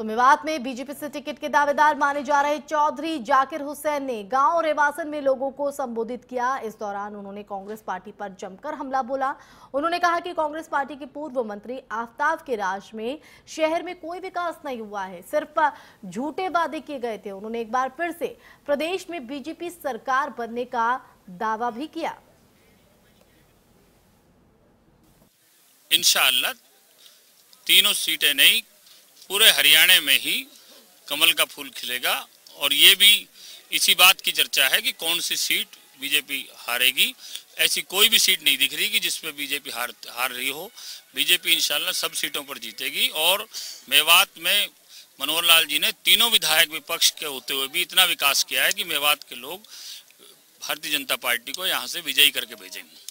तो मेवात में बीजेपी से टिकट के दावेदार माने जा रहे चौधरी जाकिर हुसैन ने गांव रेवासन में लोगों को संबोधित किया। इस दौरान उन्होंने कांग्रेस पार्टी पर जमकर हमला बोला। उन्होंने कहा कि कांग्रेस पार्टी के पूर्व मंत्री आफ्ताब के राज में शहर में कोई विकास नहीं हुआ है, सिर्फ झूठे वादे किए गए थे। उन्होंने एक बार फिर से प्रदेश में बीजेपी सरकार बनने का दावा भी किया। इंशाअल्लाह तीनों सीटें नहीं, पूरे हरियाणा में ही कमल का फूल खिलेगा। और ये भी इसी बात की चर्चा है कि कौन सी सीट बीजेपी हारेगी। ऐसी कोई भी सीट नहीं दिख रही कि जिसपे बीजेपी हार रही हो। बीजेपी इंशाल्लाह सब सीटों पर जीतेगी। और मेवात में मनोहर लाल जी ने तीनों विधायक विपक्ष के होते हुए भी इतना विकास किया है कि मेवात के लोग भारतीय जनता पार्टी को यहाँ से विजयी करके भेजेंगे।